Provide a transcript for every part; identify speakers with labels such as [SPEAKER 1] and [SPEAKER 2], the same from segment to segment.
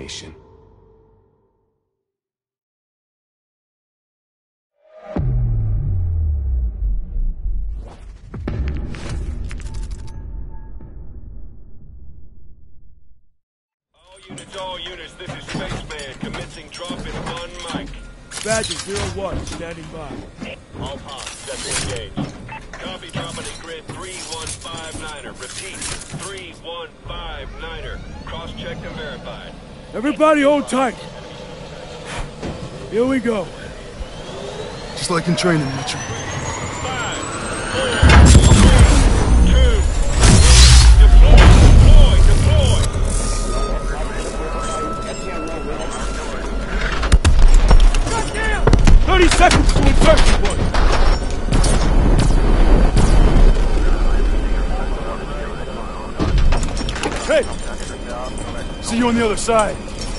[SPEAKER 1] location.
[SPEAKER 2] All units, this is Spaceman, commencing drop in 1 mic.
[SPEAKER 3] Badger 01, standing by.
[SPEAKER 2] All pods, set to engage. Copy, dropping in grid 3159er. Repeat, 3159er. Cross-checked and verified.
[SPEAKER 3] Everybody hold tight. Here we go.
[SPEAKER 4] Just like in training, Mitchell.
[SPEAKER 2] 5, 4, 3, 2, deploy.
[SPEAKER 3] 30 seconds to insertion point. Hey! See you on the other side.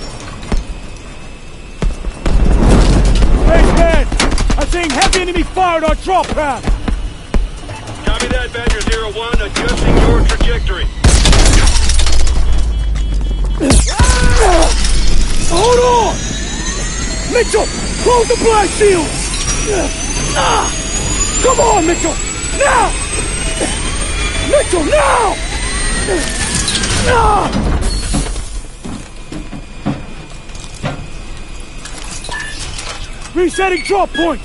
[SPEAKER 3] Hey, man! I'm seeing heavy enemy fire on our drop path!
[SPEAKER 2] Copy that, Badger 01, adjusting your trajectory.
[SPEAKER 3] Hold on! Mitchell! Close the blast shield! Come on, Mitchell! Now! Mitchell, now! Resetting drop point!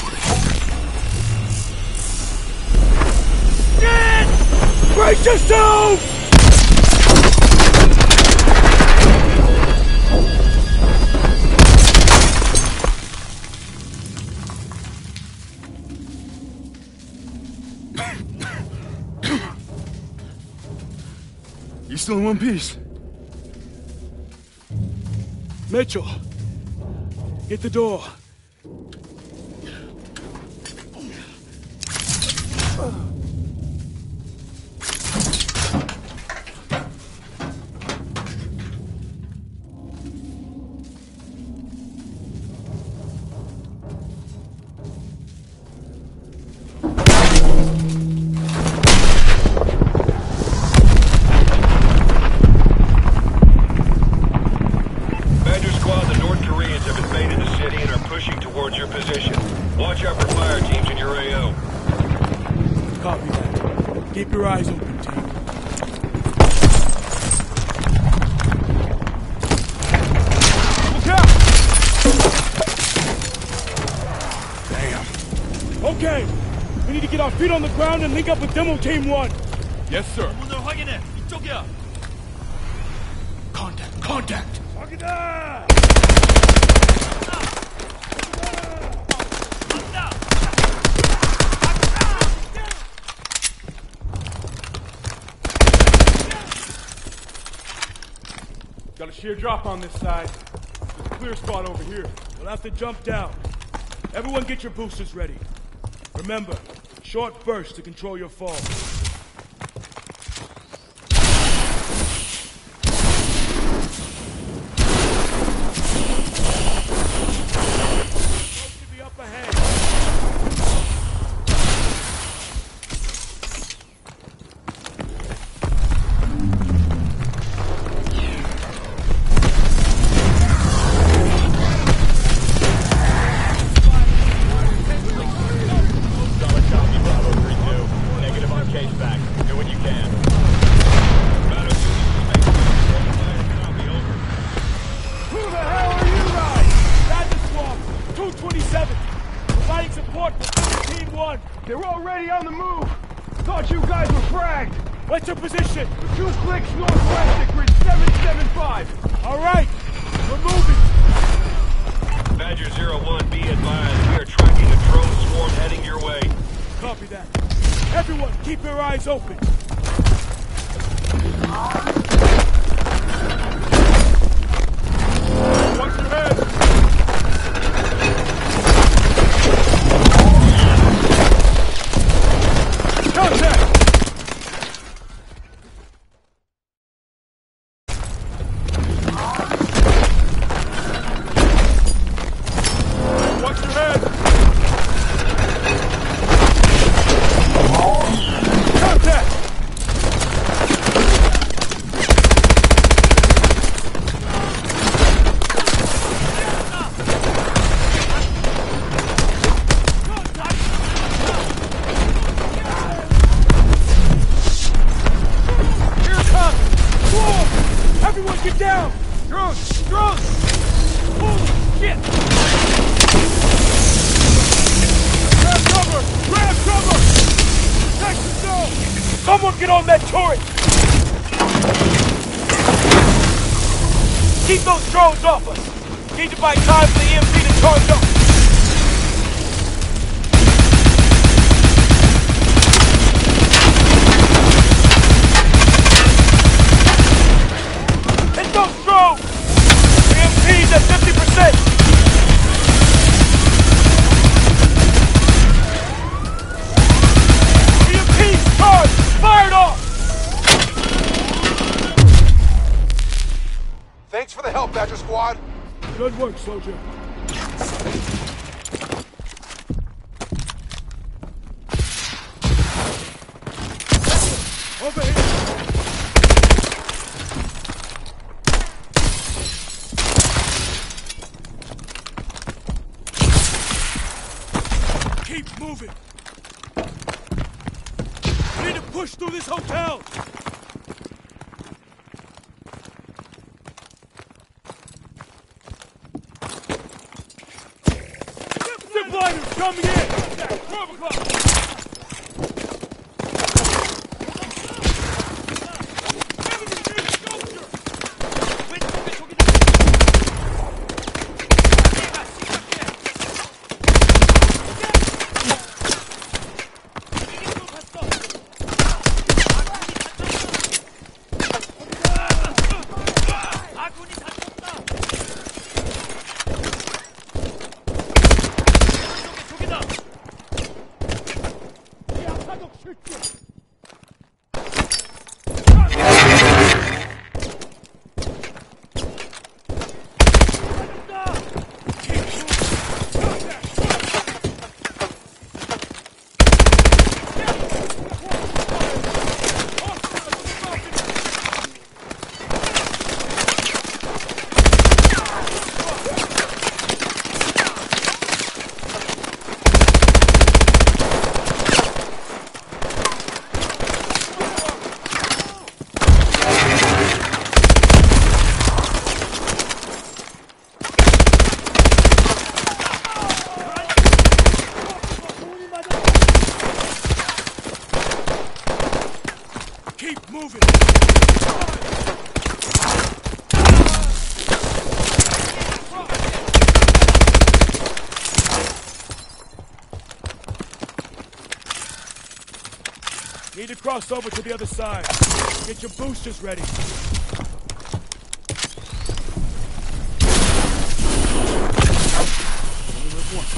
[SPEAKER 3] Brace yourself!
[SPEAKER 4] You still in one piece?
[SPEAKER 3] Mitchell, get the door. Keep your eyes open, team. Look out! Damn. Okay, we need to get our feet on the ground and link up with Demo Team 1.
[SPEAKER 4] Yes, sir.
[SPEAKER 5] 문을 확인해. 이쪽이야.
[SPEAKER 3] Contact! 확인다!
[SPEAKER 4] Got a sheer drop on this side. There's a clear spot over here.
[SPEAKER 3] We'll have to jump down. Everyone get your boosters ready. Remember, short bursts to control your fall. Should be up ahead.
[SPEAKER 4] They're already on the move! Thought you guys were fragged!
[SPEAKER 3] What's your position?
[SPEAKER 4] 2 clicks northwest at grid 775!
[SPEAKER 3] Alright, we're moving!
[SPEAKER 2] Badger 01, be advised, we are tracking a drone swarm heading your way.
[SPEAKER 3] Copy that. Everyone, keep your eyes open.
[SPEAKER 4] Watch your head! Contact! Watch your head! Contact!
[SPEAKER 3] Drones! Drones! Holy shit! Grab cover! Grab cover! Protect yourself! Someone get on that turret! Keep those drones off us! Need to buy time for the EMP to charge up! Hit those drones! EMP's at 50%! EMP's charged! Fired off!
[SPEAKER 1] Thanks for the help, Badger Squad.
[SPEAKER 3] Good work, soldier. Over here! Keep moving! We need to push through this hotel! Zipliners coming in! 12 o'clock! Keep moving! Need to cross over to the other side. Get your boosters ready. Only live once.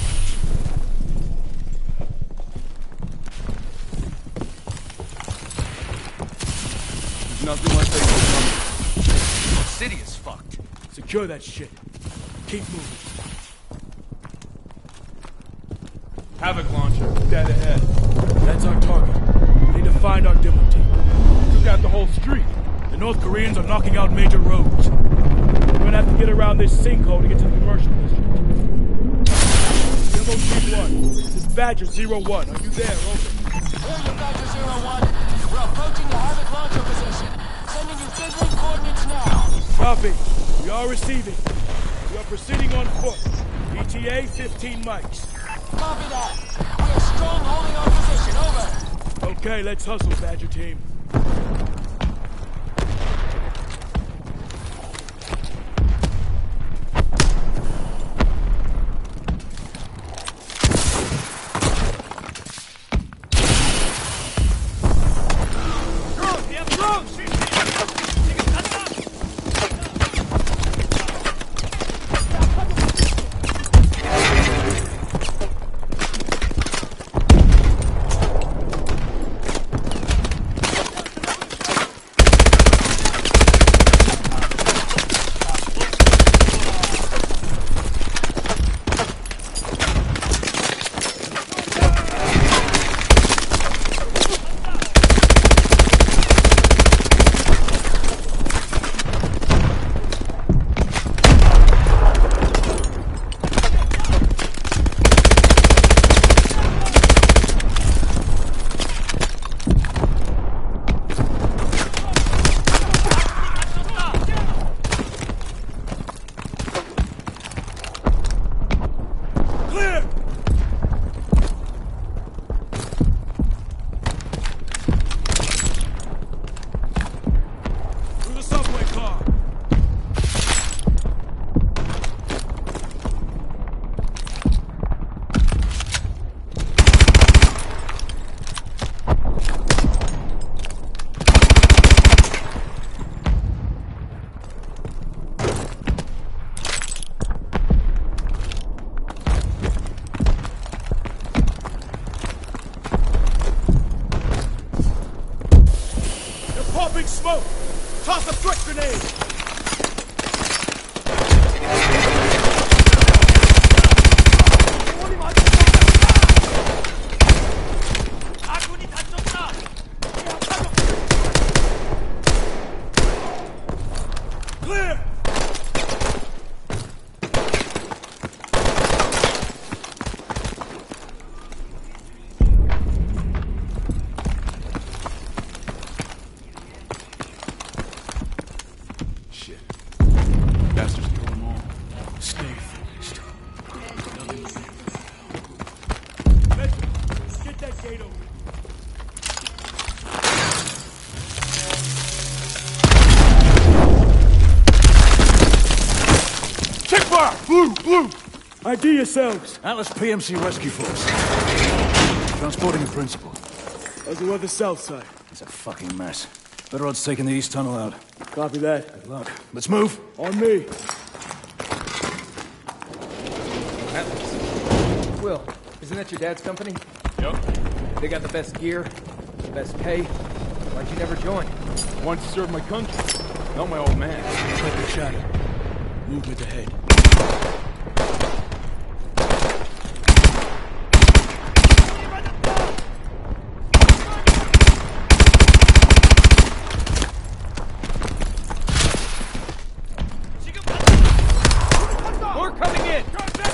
[SPEAKER 5] Nothing like that. The city is fucked.
[SPEAKER 3] Secure that shit. Keep moving.
[SPEAKER 4] Havoc launcher, dead ahead.
[SPEAKER 3] That's our target. We need to find our demo team.
[SPEAKER 4] Took out the whole street.
[SPEAKER 3] The North Koreans are knocking out major roads. We're gonna have to get around this sinkhole to get to the commercial district. Demo Team 1, this is Badger 01. Are you there? Over.
[SPEAKER 6] Here you Badger 01. We're approaching the Havoc launcher position. Sending you good coordinates now.
[SPEAKER 3] Copy. We are receiving. We are proceeding on foot. ETA 15 mics.
[SPEAKER 6] Copy that. We are strong holding our position. Over.
[SPEAKER 3] Okay, let's hustle, Badger Team. grenade! Clear!
[SPEAKER 5] Shit. Bastards killed them all. Stay focused.
[SPEAKER 3] Metro, get that gate open.
[SPEAKER 4] Check fire! Blue!
[SPEAKER 3] ID yourselves.
[SPEAKER 7] Atlas PMC Rescue Force. Transporting a principal.
[SPEAKER 3] How's the weather south side?
[SPEAKER 7] It's a fucking mess. Better odds taking the east tunnel out.
[SPEAKER 3] Copy that.
[SPEAKER 7] Good luck. Let's move.
[SPEAKER 3] On me.
[SPEAKER 8] Will, isn't that your dad's company?
[SPEAKER 4] Yep.
[SPEAKER 8] They got the best gear, the best pay. Why'd you never join?
[SPEAKER 4] Want to serve my country. Not my old man.
[SPEAKER 3] Cut the chatter. Movement ahead.
[SPEAKER 8] More coming in!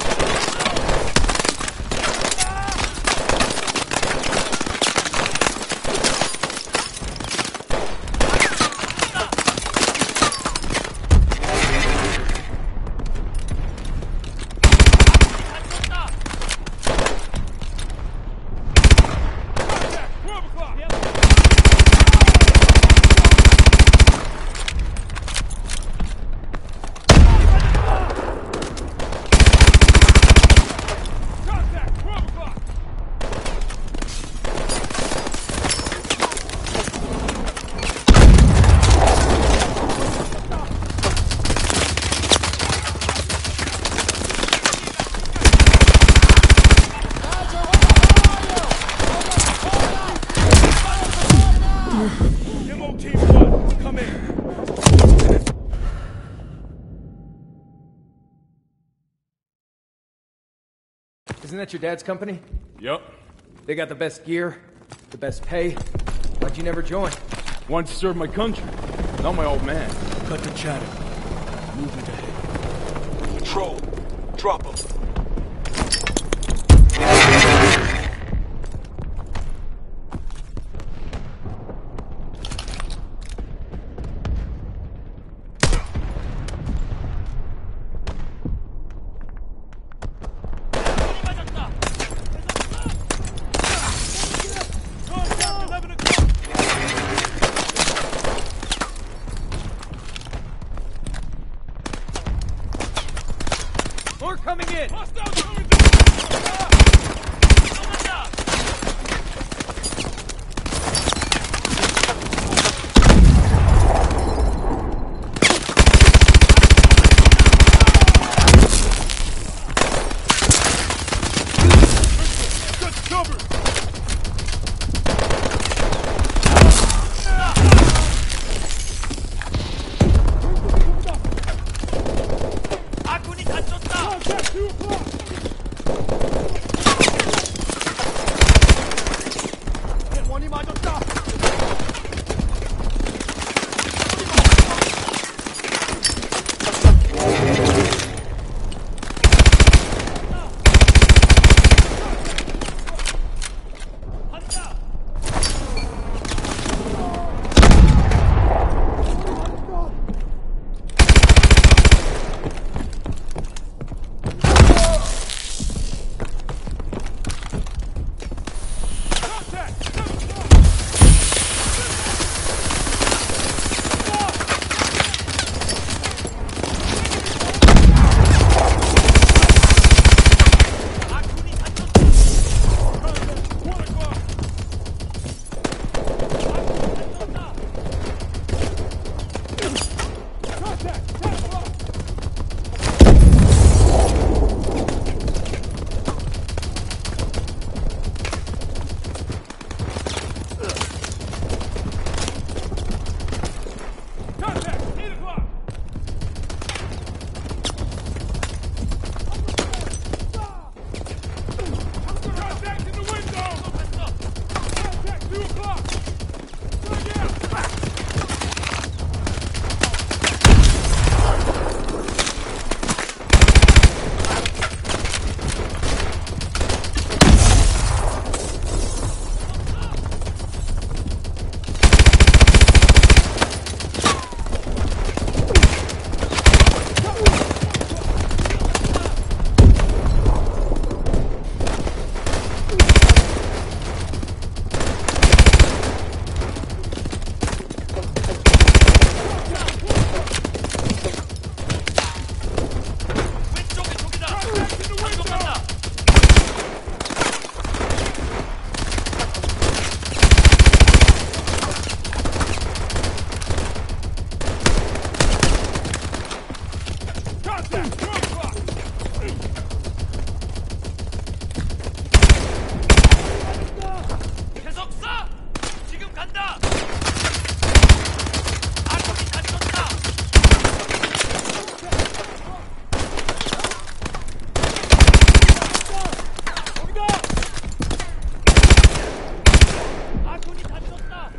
[SPEAKER 3] Demo Team 1, come in.
[SPEAKER 8] Isn't that your dad's company?
[SPEAKER 4] Yep.
[SPEAKER 8] They got the best gear, the best pay. Why'd you never join?
[SPEAKER 4] Want to serve my country. Not my old man.
[SPEAKER 3] Cut the chatter. Movement ahead.
[SPEAKER 1] Patrol. Drop them.
[SPEAKER 3] Contact 11 o'clock.
[SPEAKER 8] More coming in!
[SPEAKER 3] Hostiles coming Contact 2 o'clock. 원이 맞았다.
[SPEAKER 6] 계속 쏴! 지금 간다! 아군이 다쳤다! 아군이 다쳤다!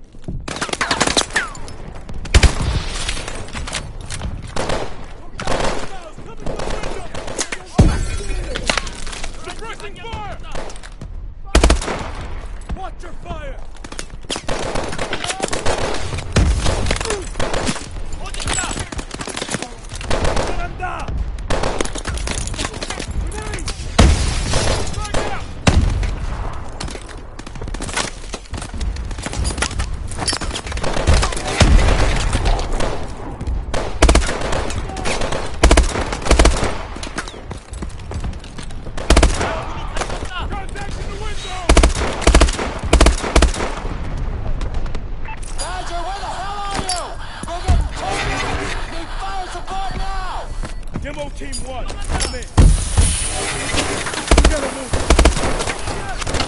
[SPEAKER 3] Watch your fire!
[SPEAKER 6] 어딨다!
[SPEAKER 3] 간다!
[SPEAKER 6] Badger, where the hell are you? We're getting taken! Need fire support now!
[SPEAKER 3] Demo Team 1, come in. We gotta move.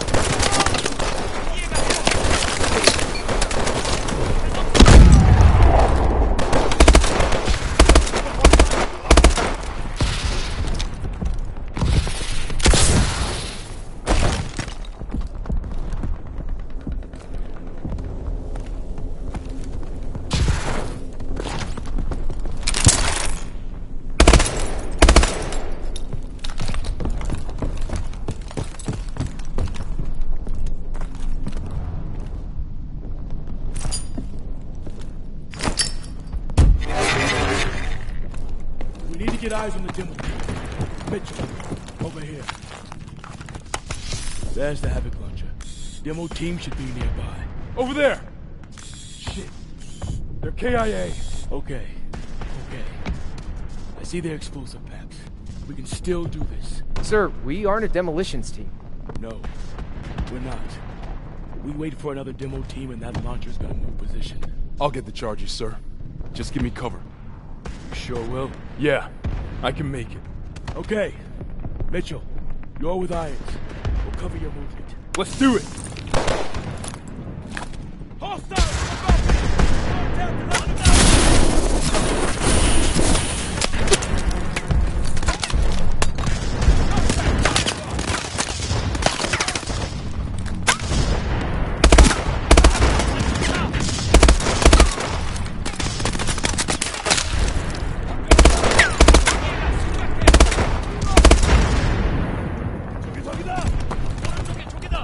[SPEAKER 3] We need to get eyes on the demo team. Mitchell, over here. There's the Havoc launcher. Demo team should be nearby.
[SPEAKER 4] Over there! Shit. They're KIA.
[SPEAKER 3] Okay. I see their explosive packs. We can still do this.
[SPEAKER 8] Sir, we aren't a demolitions team.
[SPEAKER 3] No, we're not. We wait for another demo team and that launcher's gonna move position.
[SPEAKER 4] I'll get the charges, sir. Just give me cover.
[SPEAKER 3] You sure will?
[SPEAKER 4] Yeah, I can make it.
[SPEAKER 3] Okay. Mitchell, you're with Irons. We'll cover your movement.
[SPEAKER 4] Let's do it!
[SPEAKER 6] 오른쪽에 저기다!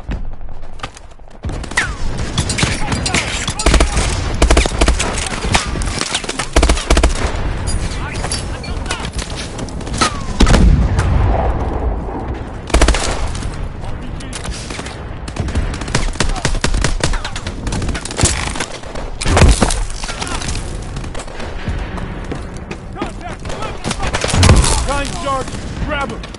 [SPEAKER 4] Nine charges! Grab him!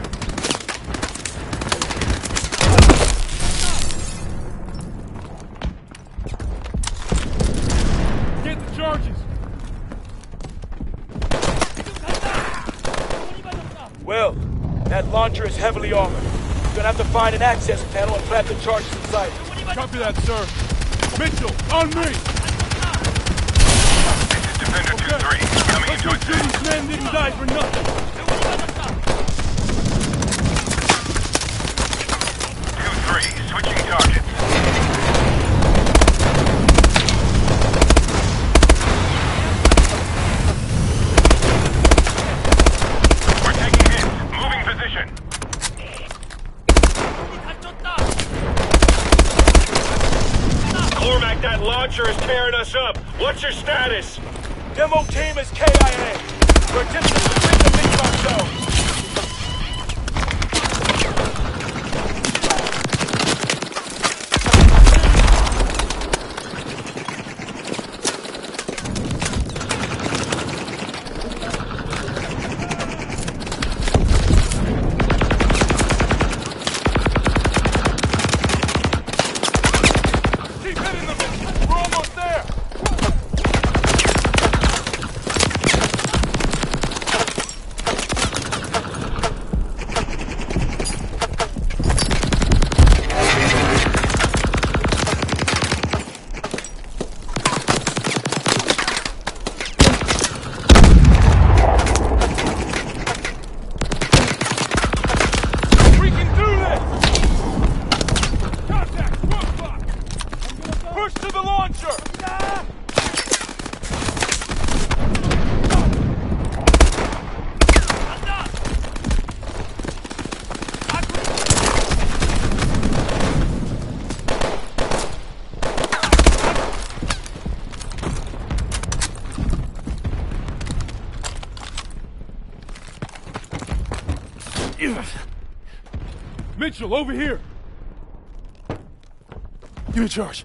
[SPEAKER 4] Get the charges!
[SPEAKER 3] Well, that launcher is heavily armored. You're gonna have to find an access panel and plant the charges inside it.
[SPEAKER 4] Copy that, sir. Mitchell, on me!
[SPEAKER 2] Defender 2-3, coming
[SPEAKER 4] Let's
[SPEAKER 2] into
[SPEAKER 4] make sure
[SPEAKER 2] its
[SPEAKER 4] these men didn't die for nothing!
[SPEAKER 2] 2-3, switching targets. We're taking hits. Moving position. Cormac, that launcher is tearing us up. What's your status?
[SPEAKER 3] Demo team is KIA. We're just between the big truck zones.
[SPEAKER 4] Keep hitting them! We're almost there! Mitchell, over here!
[SPEAKER 3] You in charge.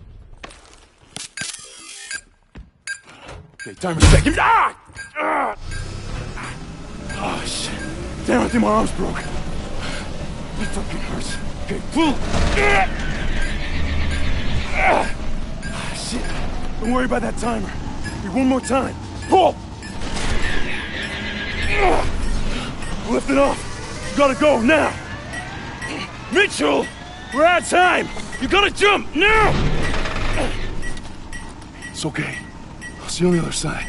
[SPEAKER 3] Okay, timer's set. Give me... Ah! Ah! Oh, shit. Damn, I think my arm's broke. It fucking hurts. Okay, pull. Shit. Don't worry about that timer. Hey, one more time. Pull! Lift it off. You gotta go, now! Mitchell! We're out of time! You gotta jump, now! It's okay. I'll see you on the other side.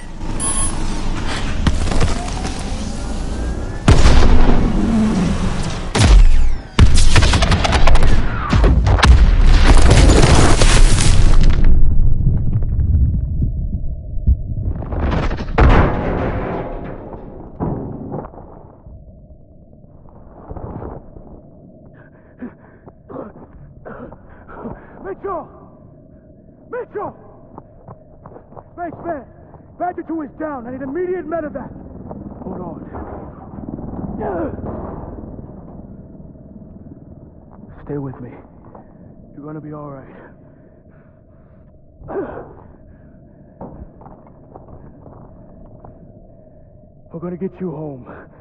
[SPEAKER 4] Mitchell! Mitchell! Spaceman! Badger 2 is down. I need immediate medevac. Hold on. Stay with me. You're gonna be all right. We're gonna get you home.